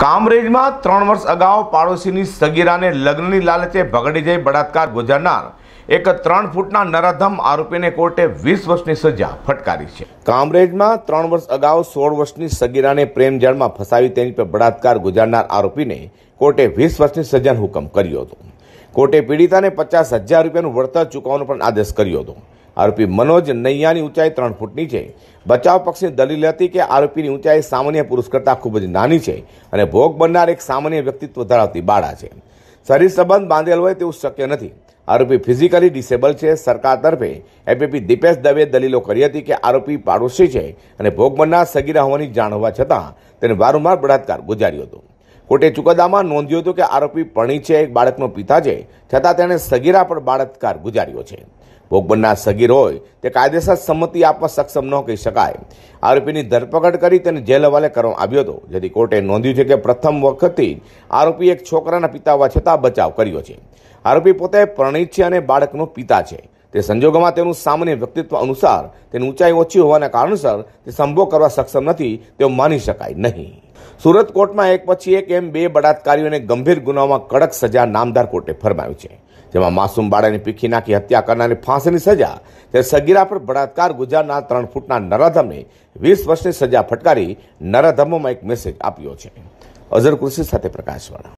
કામરેજમાં 3 વર્ષ અગાઉ પાડોશીની સગીરાને લગ્નની લાલચે ભગડી જઈ બળાત્કાર ગુજારનાર એક 3 ફૂટના નરાધમ આરોપીને કોર્ટે 20 વર્ષની સજા ફટકારી છે। કામરેજમાં 3 વર્ષ અગાઉ 16 વર્ષની સગીરાને પ્રેમ જાળમાં ફસાવી તેની પર બળાત્કાર ગુજારનાર આરોપીને કોર્ટે 20 વર્ષની સજાનો હુકમ કર્યો હતો। કોર્ટે પીડિતાને 50,000 રૂપિયાનું વળતર ચૂકવવાનો પણ આદેશ કર્યો હતો। आरोपी मनोज नैयानी ऊंचाई 3 फूटनी है। बचाव पक्षनी दलील थी कि आरोपी ऊंचाई सामान्य पुरुष करता खूब ज नानी है और भोग बननार एक सामान्य व्यक्तित्व धरावती बाळा है। शरीर संबंध बांधेल होय तेवुं शक्य नहीं। आरोपी फिजिकली डिसेबल है। सरकार तरफे एपीपी दीपेश दवे दलीलो करी हती कि आरोपी पाड़ोशी है और भोग बननार सगीरा होवानी जाण होवा छतां तेने वारंवार बलात्कार गुजार्यो हतो। कोर्टे चुकादामां नोंध्यो हतो कि आरोपी परिणीत है, एक बाळकनो पिता है, छतां तेणे सगीरा पर बलात्कार गुजार्यो है। भोग बननार सगीर होय ते कायदेसर सम्मति आपवा सक्षम न कही शकाय। आरोपीनी धरपकड़ करी तेने जेल हवाले करवामां आव्यो हतो, जेथी कोर्टे नोंध्युं छे के प्रथम वखतथी आरोपी एक छोकराना पिता होवा छतां बचाव कर्यो छे। आरोपी पोते परिणीत छे अने बाळकनो पिता छे। ते संजोगोमां तेनुं सामान्य व्यक्तित्व अनुसार तेनी ऊंचाई ओછી होवाना कारणसर ते संभोग करवा सक्षम नथी तेवुं मानी शकाय नहीं। सूरत कोर्टमां एक पछी एक एम 2 बलात्कारीओने गंभीर गुनाओमां कड़क सजा नामदार कोर्टे फरमाव्યું છે। જેમાં માસૂમ બાળાને પીખી નાખી હત્યા કરનારને ફાંસીની સજા ત્યારે સગીરા પર બળાત્કાર ગુજારનાર 3 ફૂટના નરાધમને 20 વર્ષની સજા ફટકારી નરાધમોમાં એક મેસેજ આપ્યો છે। અઝર કુર્સી સાથે પ્રકાશવાળા।